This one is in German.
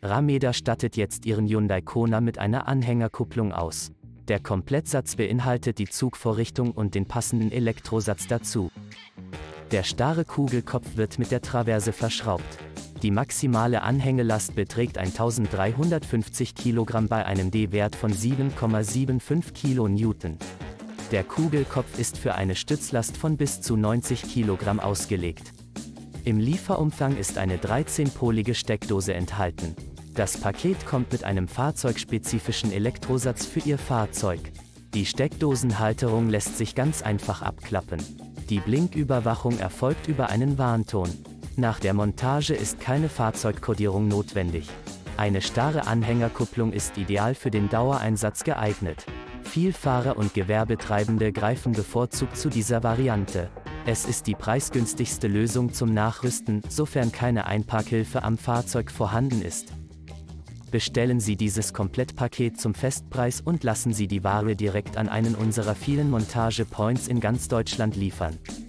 Rameda stattet jetzt ihren Hyundai Kona mit einer Anhängerkupplung aus. Der Komplettsatz beinhaltet die Zugvorrichtung und den passenden Elektrosatz dazu. Der starre Kugelkopf wird mit der Traverse verschraubt. Die maximale Anhängelast beträgt 1350 kg bei einem D-Wert von 7,75 kN. Der Kugelkopf ist für eine Stützlast von bis zu 90 kg ausgelegt. Im Lieferumfang ist eine 13-polige Steckdose enthalten. Das Paket kommt mit einem fahrzeugspezifischen Elektrosatz für Ihr Fahrzeug. Die Steckdosenhalterung lässt sich ganz einfach abklappen. Die Blinküberwachung erfolgt über einen Warnton. Nach der Montage ist keine Fahrzeugkodierung notwendig. Eine starre Anhängerkupplung ist ideal für den Dauereinsatz geeignet. Vielfahrer und Gewerbetreibende greifen bevorzugt zu dieser Variante. Es ist die preisgünstigste Lösung zum Nachrüsten, sofern keine Einparkhilfe am Fahrzeug vorhanden ist. Bestellen Sie dieses Komplettpaket zum Festpreis und lassen Sie die Ware direkt an einen unserer vielen Montage-Points in ganz Deutschland liefern.